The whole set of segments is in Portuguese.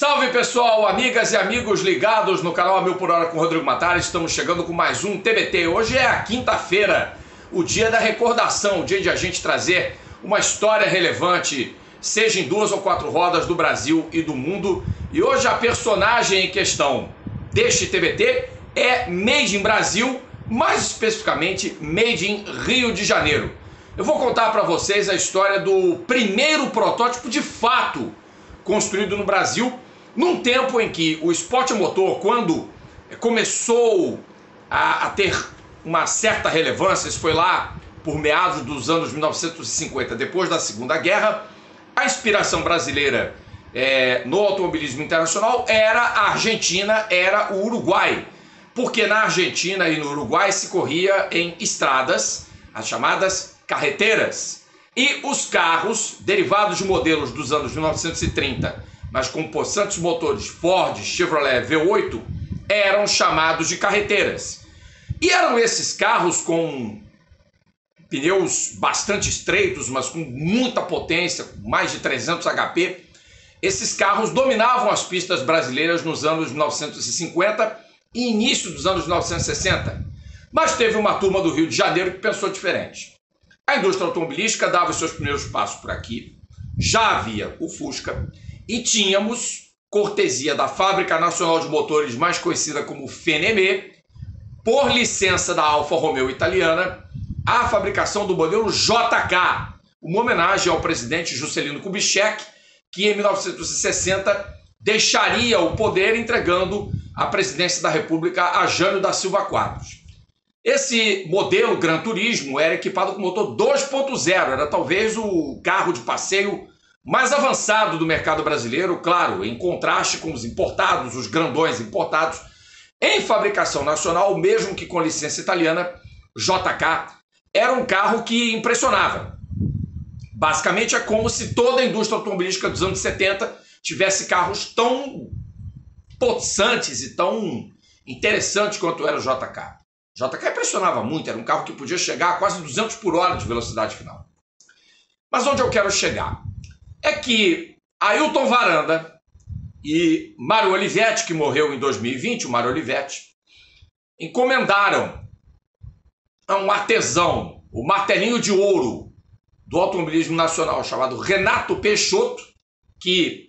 Salve pessoal, amigas e amigos ligados no canal A Mil por Hora com Rodrigo Matar. Estamos chegando com mais um TBT. Hoje é a quinta-feira, o dia da recordação, o dia de a gente trazer uma história relevante, seja em 2 ou 4 rodas do Brasil e do mundo. E hoje a personagem em questão deste TBT é Made in Brasil, mais especificamente Made in Rio de Janeiro. Eu vou contar para vocês a história do primeiro protótipo de fato construído no Brasil, num tempo em que o esporte motor, quando começou a ter uma certa relevância, isso foi lá por meados dos anos 1950, depois da Segunda Guerra, a inspiração brasileira no automobilismo internacional era a Argentina, era o Uruguai, porque na Argentina e no Uruguai se corria em estradas, as chamadas carreteiras. E os carros, derivados de modelos dos anos 1930, mas com possantes motores Ford, Chevrolet V8, eram chamados de carreteiras. E eram esses carros com pneus bastante estreitos, mas com muita potência, mais de 300 HP. Esses carros dominavam as pistas brasileiras nos anos 1950 e início dos anos 1960. Mas teve uma turma do Rio de Janeiro que pensou diferente. A indústria automobilística dava os seus primeiros passos por aqui, já havia o Fusca e tínhamos, cortesia da Fábrica Nacional de Motores, mais conhecida como FNM, por licença da Alfa Romeo italiana, a fabricação do modelo JK, uma homenagem ao presidente Juscelino Kubitschek, que em 1960 deixaria o poder entregando a presidência da República a Jânio da Silva Quadros. Esse modelo Gran Turismo era equipado com motor 2.0, era talvez o carro de passeio mais avançado do mercado brasileiro, claro, em contraste com os importados, os grandões importados, em fabricação nacional, mesmo que com licença italiana. JK era um carro que impressionava. Basicamente é como se toda a indústria automobilística dos anos 70 tivesse carros tão possantes e tão interessantes quanto era o JK. JK impressionava muito, era um carro que podia chegar a quase 200 por hora de velocidade final. Mas onde eu quero chegar é que Ailton Varanda e Mário Olivetti, que morreu em 2020, o Mário Olivetti, encomendaram a um artesão, o martelinho de ouro do automobilismo nacional, chamado Renato Peixoto, que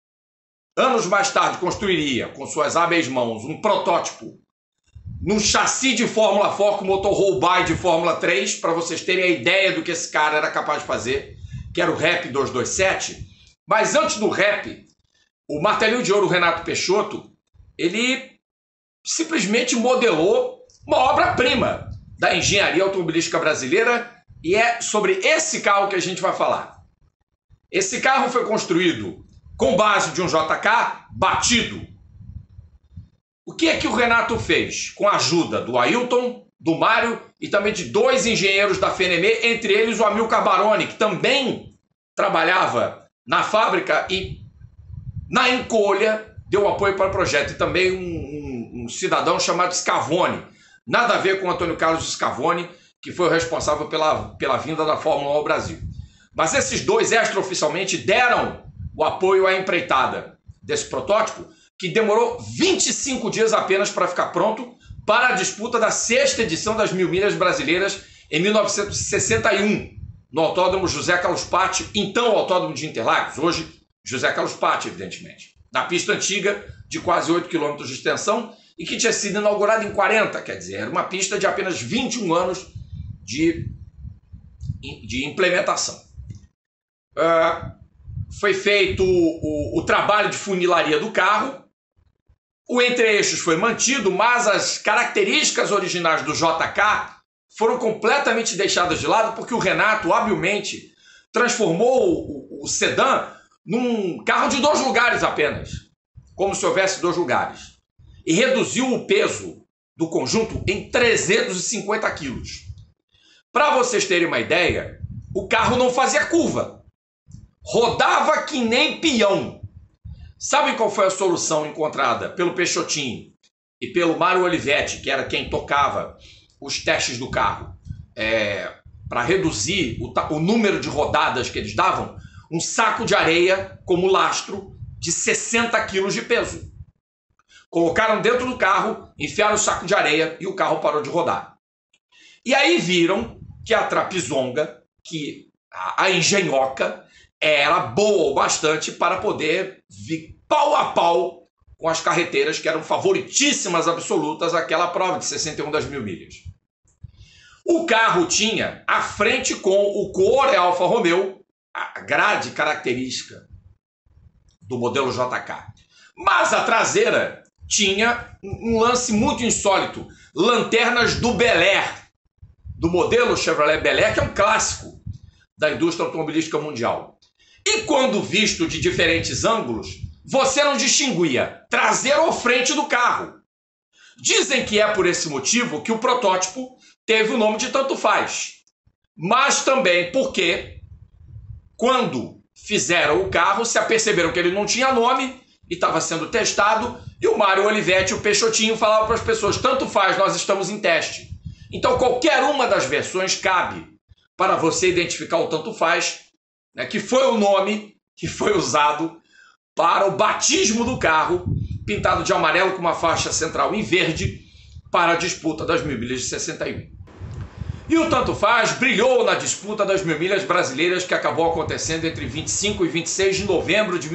anos mais tarde construiria com suas hábeis mãos um protótipo num chassi de Fórmula 4 com motor roll-by de Fórmula 3, para vocês terem a ideia do que esse cara era capaz de fazer, que era o Rap 227. Mas antes do Rap, o martelinho de ouro Renato Peixoto, ele simplesmente modelou uma obra-prima da engenharia automobilística brasileira, e é sobre esse carro que a gente vai falar. Esse carro foi construído com base de um JK batido. O que é que o Renato fez? Com a ajuda do Ailton, do Mário e também de 2 engenheiros da FNM, entre eles o Amilcar Baroni, que também trabalhava na fábrica e na encolha deu apoio para o projeto, e também um cidadão chamado Scavone, nada a ver com Antônio Carlos Scavone, que foi o responsável pela vinda da Fórmula 1 ao Brasil. Mas esses 2 extraoficialmente deram o apoio à empreitada desse protótipo, que demorou 25 dias apenas para ficar pronto para a disputa da 6ª edição das 1000 milhas brasileiras em 1961, no Autódromo José Carlos Patti, então o Autódromo de Interlagos, hoje José Carlos Patti, evidentemente, na pista antiga de quase 8 km de extensão e que tinha sido inaugurada em 40, quer dizer, era uma pista de apenas 21 anos de implementação. Foi feito o trabalho de funilaria do carro. O entre-eixos foi mantido, mas as características originais do JK foram completamente deixadas de lado, porque o Renato habilmente transformou o sedã num carro de 2 lugares apenas, como se houvesse 2 lugares, e reduziu o peso do conjunto em 350 quilos. Para vocês terem uma ideia, o carro não fazia curva, rodava que nem peão. Sabem qual foi a solução encontrada pelo Peixotinho e pelo Mário Olivetti, que era quem tocava os testes do carro, para reduzir o número de rodadas que eles davam? Um saco de areia como lastro de 60 quilos de peso. Colocaram dentro do carro, enfiaram o saco de areia e o carro parou de rodar. E aí viram que a Trapizonga, que a engenhoca, era boa o bastante para poder vir pau a pau com as carreteiras que eram favoritíssimas absolutas àquela prova de 61 das 1000 milhas. O carro tinha à frente com o Core Alfa Romeo, a grade característica do modelo JK. Mas a traseira tinha um lance muito insólito, lanternas do Bel Air, do modelo Chevrolet Bel Air, que é um clássico da indústria automobilística mundial. E quando visto de diferentes ângulos, você não distinguia traseira ou frente do carro. Dizem que é por esse motivo que o protótipo teve o nome de tanto faz, mas também porque quando fizeram o carro se aperceberam que ele não tinha nome e estava sendo testado, e o Mário Olivetti, o Peixotinho, falava para as pessoas: tanto faz, nós estamos em teste. Então qualquer uma das versões cabe para você identificar o tanto faz, né, que foi o nome que foi usado para o batismo do carro, pintado de amarelo com uma faixa central em verde, para a disputa das 1000 milhas de 61. E o tanto faz brilhou na disputa das 1000 milhas brasileiras, que acabou acontecendo entre 25 e 26 de novembro de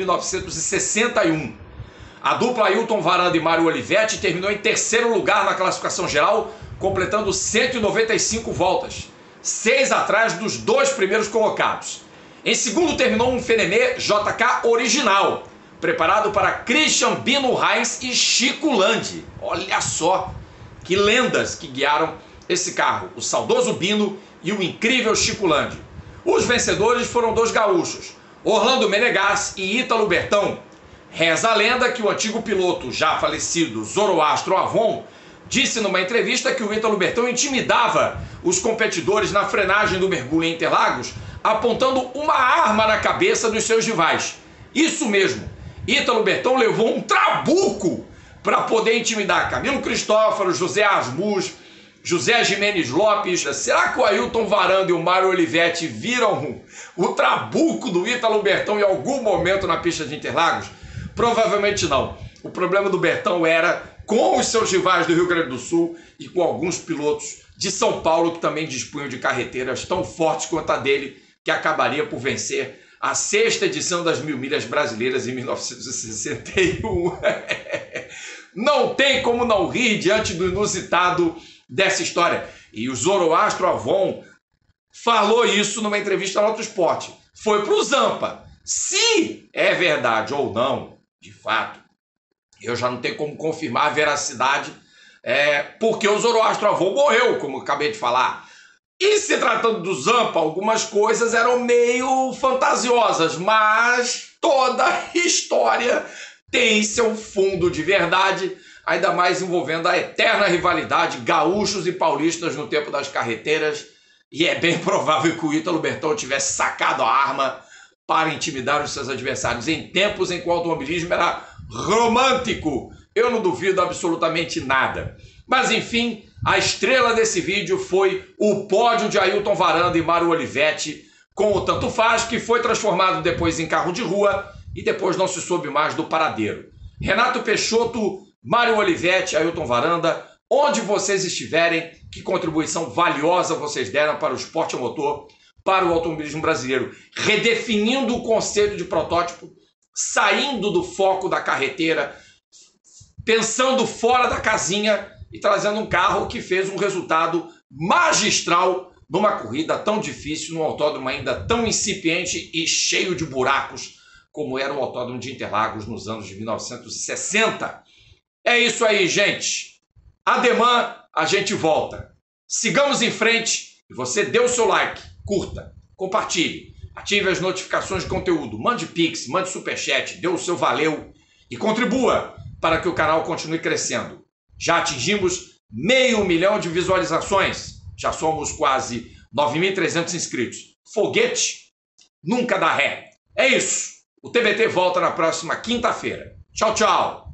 1961. A dupla Ailton Varanda e Mário Olivetti terminou em terceiro lugar na classificação geral, completando 195 voltas, 6 atrás dos 2 primeiros colocados. Em segundo terminou um Fenemé JK original, preparado para Christian Bino Heinz e Chico Landi. Olha só que lendas que guiaram esse carro, o saudoso Bino e o incrível Chico Landi. Os vencedores foram 2 gaúchos, Orlando Menegas e Ítalo Bertão. Reza a lenda que o antigo piloto, já falecido, Zoroastro Avon, disse numa entrevista que o Ítalo Bertão intimidava os competidores na frenagem do mergulho em Interlagos, apontando uma arma na cabeça dos seus rivais. Isso mesmo, Ítalo Bertão levou um trabuco para poder intimidar Camilo Cristófaro, José Asmus, José Jimenez Lopes. Será que o Ailton Varanda e o Mário Olivetti viram o trabuco do Ítalo Bertão em algum momento na pista de Interlagos? Provavelmente não. O problema do Bertão era com os seus rivais do Rio Grande do Sul e com alguns pilotos de São Paulo que também dispunham de carreteiras tão fortes quanto a dele, que acabaria por vencer a 6ª edição das 1000 milhas brasileiras em 1961. Não tem como não rir diante do inusitado dessa história. E o Zoroastro Avon falou isso numa entrevista no Auto Esporte. Foi para o Zampa. Se é verdade ou não, de fato, eu já não tenho como confirmar a veracidade, porque o Zoroastro Avon morreu, como eu acabei de falar. E se tratando do Zampa, algumas coisas eram meio fantasiosas, mas toda história tem seu fundo de verdade, ainda mais envolvendo a eterna rivalidade gaúchos e paulistas no tempo das carreteiras, e é bem provável que o Ítalo Bertão tivesse sacado a arma para intimidar os seus adversários em tempos em que o automobilismo era romântico. Eu não duvido absolutamente nada. Mas enfim, a estrela desse vídeo foi o pódio de Ailton Varanda e Mário Olivetti com o tanto faz, que foi transformado depois em carro de rua e depois não se soube mais do paradeiro. Renato Peixoto, Mário Olivetti, Ailton Varanda, onde vocês estiverem, que contribuição valiosa vocês deram para o esporte a motor, para o automobilismo brasileiro, redefinindo o conceito de protótipo, saindo do foco da carreteira, pensando fora da casinha e trazendo um carro que fez um resultado magistral numa corrida tão difícil, num autódromo ainda tão incipiente e cheio de buracos como era o Autódromo de Interlagos nos anos de 1960. É isso aí, gente. Ademã, a gente volta. Sigamos em frente e você dê o seu like, curta, compartilhe, ative as notificações de conteúdo, mande pix, mande superchat, dê o seu valeu e contribua para que o canal continue crescendo. Já atingimos 500 mil de visualizações, já somos quase 9.300 inscritos. Foguete nunca dá ré. É isso. O TBT volta na próxima quinta-feira. Tchau, tchau.